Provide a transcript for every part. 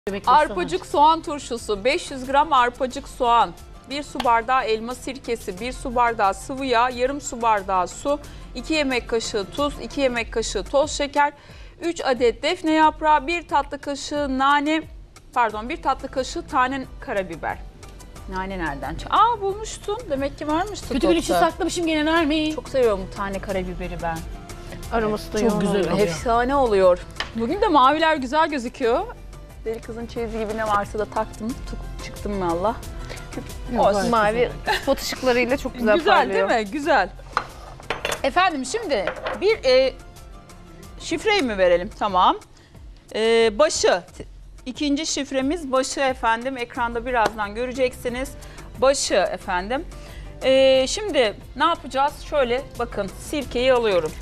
Arpacık soğan turşusu, 500 gram arpacık soğan, 1 su bardağı elma sirkesi, 1 su bardağı sıvı yağ, yarım su bardağı su, 2 yemek kaşığı tuz, 2 yemek kaşığı toz şeker, 3 adet defne yaprağı, 1 tatlı kaşığı bir tatlı kaşığı tane karabiber. Nane nereden çıktı? Aa, bulmuştun. Demek ki varmış stokta. Kötü bir için saklamışım gene Nermin. Çok seviyorum bu tane karabiberi ben. Aroması da çok güzel oluyor. Efsane oluyor. Bugün de maviler güzel gözüküyor. Deli kızın çeyizi gibi ne varsa da taktım. Çıktım valla. Mavi spot ışıklarıyla çok güzel, Güzel parlıyor. değil mi? Güzel. Efendim şimdi bir şifreyi mi verelim? Tamam. Başı. İkinci şifremiz başı efendim. Ekranda birazdan göreceksiniz. Başı efendim. Şimdi ne yapacağız? Şöyle bakın, sirkeyi alıyorum.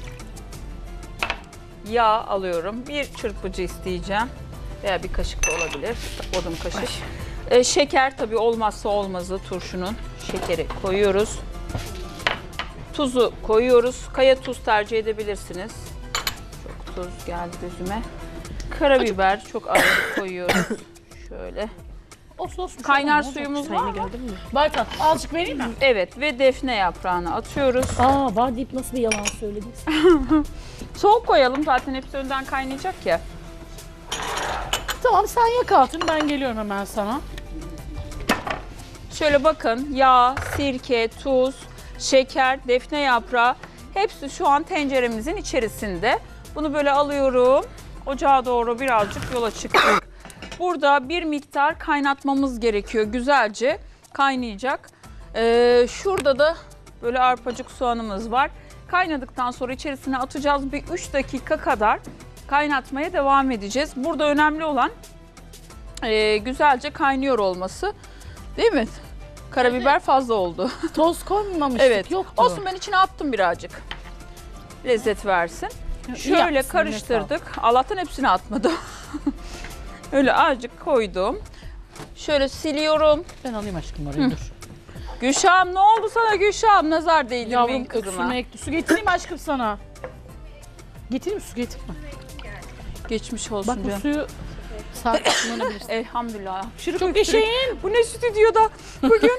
Yağ alıyorum. Bir çırpıcı isteyeceğim. Veya bir kaşık da olabilir. Odun kaşık. Şeker tabii olmazsa olmazı turşunun. Şekeri koyuyoruz. Tuzu koyuyoruz. Kaya tuz tercih edebilirsiniz. Çok tuz geldi gözüme. Karabiber çok az koyuyoruz. Şöyle. Olsun. Kaynar suyumuz var mı? Baykat azıcık vereyim mi? Evet ve defne yaprağını atıyoruz. Aa, var deyip nasıl bir yalan söyledin? Soğuk koyalım, zaten hepsi önden kaynayacak ya. Tamam, sen yak altını, ben geliyorum hemen sana. Şöyle bakın, yağ, sirke, tuz, şeker, defne yaprağı hepsi şu an tenceremizin içerisinde. Bunu böyle alıyorum. Ocağa doğru birazcık yola çıktık. Burada bir miktar kaynatmamız gerekiyor. Güzelce kaynayacak. Şurada da böyle arpacık soğanımız var. Kaynadıktan sonra içerisine atacağız. Bir 3 dakika kadar kaynatmaya devam edeceğiz. Burada önemli olan güzelce kaynıyor olması. Değil mi? Karabiber fazla oldu. Toz koymamıştık, Evet. yoktu. Olsun, ben içine attım birazcık. Lezzet versin. Şöyle yapsın, karıştırdık. Allah'tan hepsini atmadım. Öyle azıcık koydum. Şöyle siliyorum. Ben alayım aşkım orayı, dur. Gülşah'ım, ne oldu sana Gülşah'ım? Nazar Yavrum, değdirmeyin kızıma. su getireyim aşkım sana. Getireyim, su getirme. Geçmiş olsun Bak, bu canım. suyu saat kullanabilirsin. Elhamdülillah. Çok eşeğin. Bu ne stüdyoda bugün?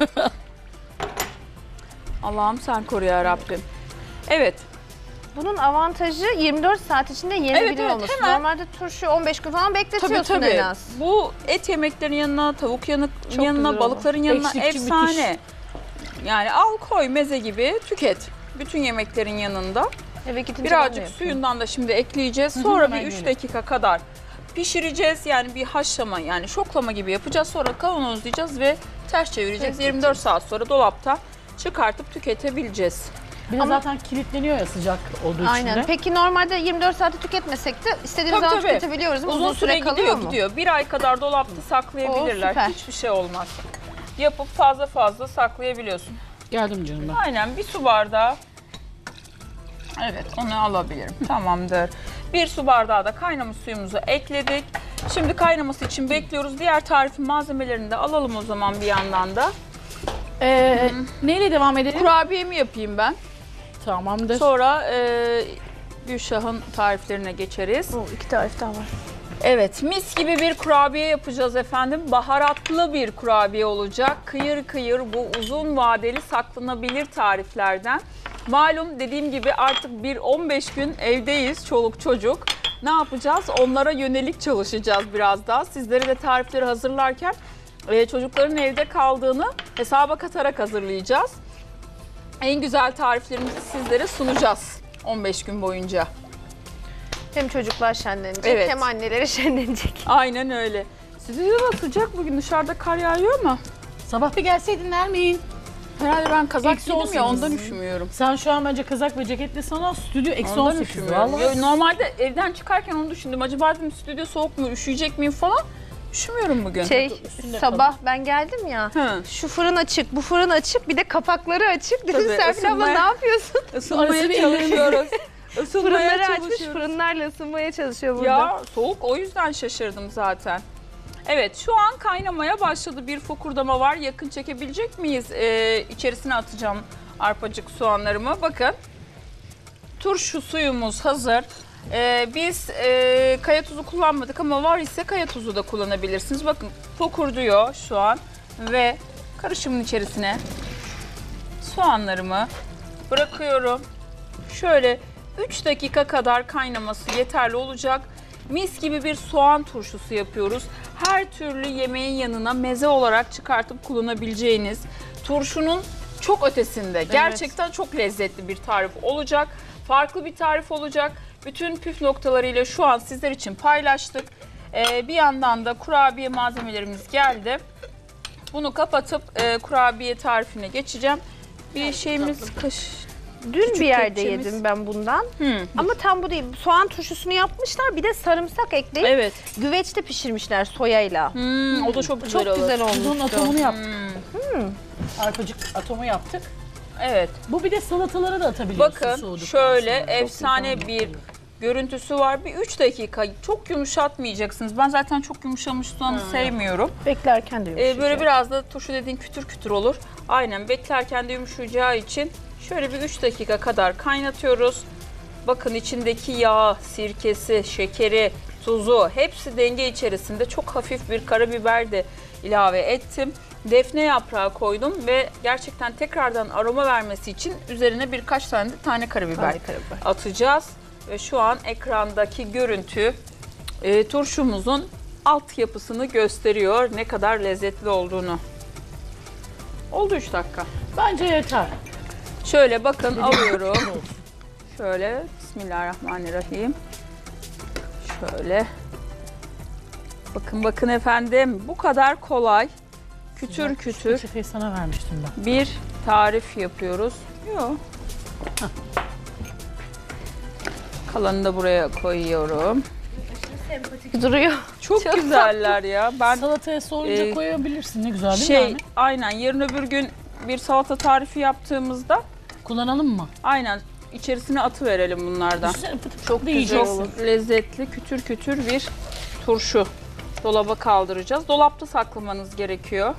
Allah'ım sen koru ya Rabbim. Evet. Bunun avantajı 24 saat içinde yenebiliyor Evet, olması. hemen. Normalde turşu 15 gün falan bekletiyorsun Tabii. en az. Bu et yemeklerin yanına, tavuk Çok yanına, güzel balıkların yanına Ekşikçi efsane. Yani al koy, meze gibi tüket. Bütün yemeklerin yanında. Eve gidince ben de Birazcık yapıyorum. suyundan da şimdi ekleyeceğiz. Sonra hemen bir 3 gelin. dakika kadar pişireceğiz. Yani bir haşlama, yani şoklama gibi yapacağız. Sonra kavanozlayacağız ve ters çevireceğiz. 24 saat sonra dolapta çıkartıp tüketebileceğiz. Bir de zaten kilitleniyor ya sıcak olduğu Aynen. için de. Peki normalde 24 saati tüketmesek de istediğimiz zaman tüketebiliyoruz. Uzun süre kalıyor mu? gidiyor. Bir ay kadar dolapta saklayabilirler. süper. Hiçbir şey olmaz. Yapıp fazla saklayabiliyorsun. Geldim canım ben. Aynen, bir su bardağı. Evet, onu alabilirim. Tamamdır. Bir su bardağı da kaynamış suyumuzu ekledik. Şimdi kaynaması için bekliyoruz. Diğer tarifin malzemelerini de alalım o zaman bir yandan da. Neyle devam edelim? Kurabiye mi yapayım ben? Tamamdır. Sonra Gülşah'ın tariflerine geçeriz. 2 tarif daha var. Evet, mis gibi bir kurabiye yapacağız efendim. Baharatlı bir kurabiye olacak. Kıyır kıyır, bu uzun vadeli saklanabilir tariflerden. Malum, dediğim gibi artık bir 15 gün evdeyiz, çoluk çocuk. Ne yapacağız? Onlara yönelik çalışacağız biraz daha. Sizlere de tarifleri hazırlarken çocukların evde kaldığını hesaba katarak hazırlayacağız. En güzel tariflerimizi sizlere sunacağız 15 gün boyunca. Hem çocuklar şenlenecek Evet. hem anneleri şenlenecek. Aynen öyle. Stüdyoda sıcak bugün, dışarıda kar yağıyor mu? Sabah bir gelseydin Nermin. Herhalde ben kazak Eksi giydim ya, 18. ondan üşümüyorum. Sen şu an bence kazak ve ceketle sana stüdyo eksi Ondan 18 üşümüyorum. vallahi. Ya, normalde evden çıkarken onu düşündüm. Acaba dedim stüdyo soğuk mu, üşüyecek miyim falan. Üşümüyorum bugün. üstünde Sabah ben geldim ya. Hı. Şu fırın açık, bu fırın açık, bir de kapakları açık. Dedim Tabii, Serpil abla ısınmaya- ne yapıyorsun? Isınmaya Arası bir çalışıyoruz. Isınmaya Fırınları açmış, çalışıyoruz. fırınlarla ısınmaya çalışıyor burada. Ya soğuk, o yüzden şaşırdım zaten. Evet, şu an kaynamaya başladı. Bir fokurdama var. Yakın çekebilecek miyiz? İçerisine atacağım arpacık soğanlarımı. Bakın, turşu suyumuz hazır. Biz kaya tuzu kullanmadık ama var ise kaya tuzu da kullanabilirsiniz. Bakın fokurduyor şu an ve karışımın içerisine soğanlarımı bırakıyorum. Şöyle 3 dakika kadar kaynaması yeterli olacak. Mis gibi bir soğan turşusu yapıyoruz. Her türlü yemeğin yanına meze olarak çıkartıp kullanabileceğiniz, turşunun çok ötesinde, gerçekten çok lezzetli bir tarif olacak. Farklı bir tarif olacak. Bütün püf noktalarıyla şu an sizler için paylaştık. Bir yandan da kurabiye malzemelerimiz geldi. Bunu kapatıp kurabiye tarifine geçeceğim. Bir şeyimiz Dün bir yerde kepçemiz. yedim ben bundan. Ama tam bu değil. Soğan turşusunu yapmışlar. Bir de sarımsak ekleyip Evet. güveçte pişirmişler soyayla. O da çok güzel Çok olur. güzel Biz olmuş. onun atomunu yaptık. Arpacık atomu yaptık. Evet. Bu bir de salatalara da atabiliyorsun Bakın soğuduktan şöyle sonra. Çok efsane güzel. bir görüntüsü var. Bir 3 dakika çok yumuşatmayacaksınız. Ben zaten çok yumuşamış soğanı sevmiyorum. Beklerken de yumuşayacak. Böyle biraz da turşu dediğin kütür kütür olur. Aynen beklerken de yumuşayacağı için şöyle bir 3 dakika kadar kaynatıyoruz. Bakın içindeki yağ, sirkesi, şekeri, tuzu hepsi denge içerisinde. Çok hafif bir karabiber de ilave ettim. Defne yaprağı koydum ve gerçekten tekrardan aroma vermesi için üzerine birkaç tane karabiber atacağız. Ve şu an ekrandaki görüntü turşumuzun altyapısını gösteriyor. Ne kadar lezzetli olduğunu. Oldu 3 dakika. Bence yeter. Şöyle bakın alıyorum. Şöyle bismillahirrahmanirrahim. Şöyle. Bakın efendim bu kadar kolay. Kütür kütür Peçeteyi sana vermiştim ben. bir tarif yapıyoruz. Yok. Kalanını da buraya koyuyorum. Duruyor. Çok güzeller ya. Ben Salataya soğuyunca koyabilirsin. Ne güzel değil mi? şey Yani? aynen yarın öbür gün bir salata tarifi yaptığımızda Kullanalım mı? aynen içerisine atıverelim bunlardan. Çok Çok lezzetli kütür kütür bir turşu. Dolaba kaldıracağız. Dolapta saklamanız gerekiyor.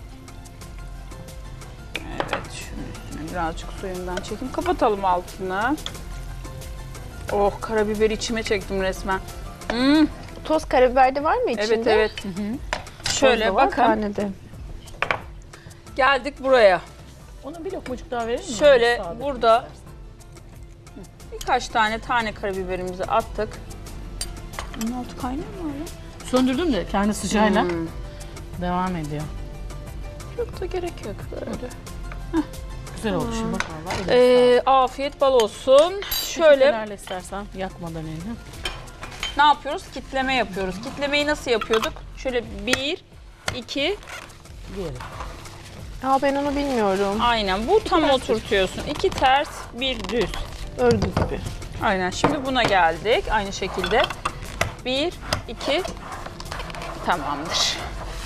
Evet, şunun üstüne birazcık suyundan çekeyim. Kapatalım altını. Oh, karabiberi içime çektim resmen. Toz karabiber de var mı içinde? Evet. Şöyle bakın. Tanede. Geldik buraya. Ona bir lokmacık daha verir misin? Şöyle burada birkaç tane karabiberimizi attık. Bunun altı kaynıyor mu öyle? Söndürdüm de kendi sıcağıyla devam ediyor. Çok da gerek yok böyle. Güzel oldu şimdi bak vallahi. Afiyet bal olsun. Şöyle Şöyle istersen yakmadan elini. ne yapıyoruz? Kitleme yapıyoruz. Kitlemeyi nasıl yapıyorduk? Şöyle 1, 2, Diğeri. Ben onu bilmiyorum. aynen bu tam oturtuyorsun. 2 ters, 1 düz. Örgü gibi. Aynen şimdi buna geldik. Aynı şekilde 1, 2, tamamdır.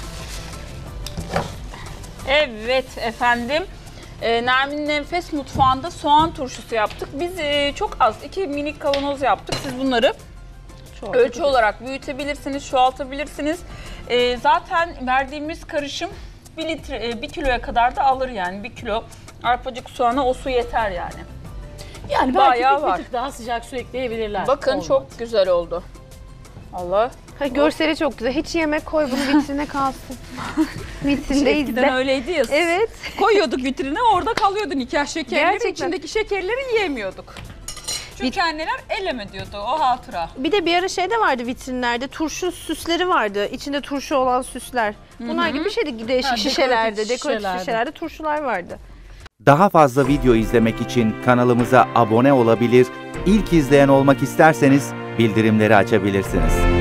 Evet efendim. Nermin'in Enfes Mutfağı'nda soğan turşusu yaptık. Biz çok az 2 minik kavanoz yaptık. Siz bunları ölçü olarak büyütebilirsiniz, çoğaltabilirsiniz. Zaten verdiğimiz karışım 1 kiloya kadar da alır yani. 1 kilo arpacık soğana o su yeter yani. Yani Bayağı belki var. bir tık daha sıcak su ekleyebilirler. Bakın Olmaz. çok güzel oldu. Allah. Görseli çok güzel. Hiç yemek koy bunu vitrine kalsın. Vitrinde Eskiden izle. öyleydi ya. Evet. Koyuyorduk vitrine, orada kalıyordu nikah şekerleri. Gerçekten. İçindeki şekerleri yiyemiyorduk. Çünkü anneler elleme diyordu o hatıra. Bir de bir ara şey de vardı vitrinlerde. Turşu süsleri vardı. İçinde turşu olan süsler. Bunlar gibi bir şeydi. Değişik şişelerde, dekoratif şişelerde turşular vardı. Daha fazla video izlemek için kanalımıza abone olabilir, ilk izleyen olmak isterseniz bildirimleri açabilirsiniz.